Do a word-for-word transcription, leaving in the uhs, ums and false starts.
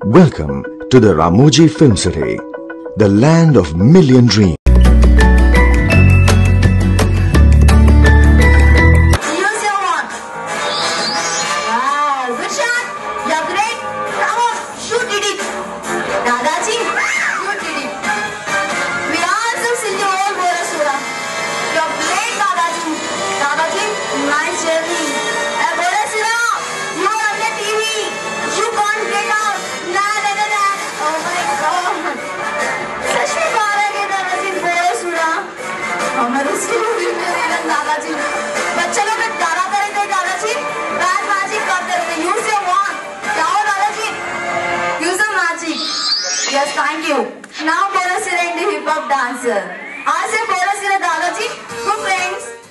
Welcome to the Ramoji Film City, the land of million dreams. Use your one. Wow, good shot. You're great. Come on, shoot it. Dadajinn, shoot it. We also see you all, Borasura. You're great, Dadajinn. Dadajinn, nice journey. Hey, Borasura, you are on the T V. You can't get out. Nah, nah, nah, nah. Oh my God. सच में बारह के दादाजी बोरसुरा हमारे school में रहना दादाजी बच्चे लोग गाना करे थे दादाजी बैड मैजिक करते थे यूज योर वन क्या हो दादाजी use your magic yes thank you now बोरसुरा इंटू हिप हॉप डांसर आज से बोरसुरा दादाजी गुड फ्रेंड्स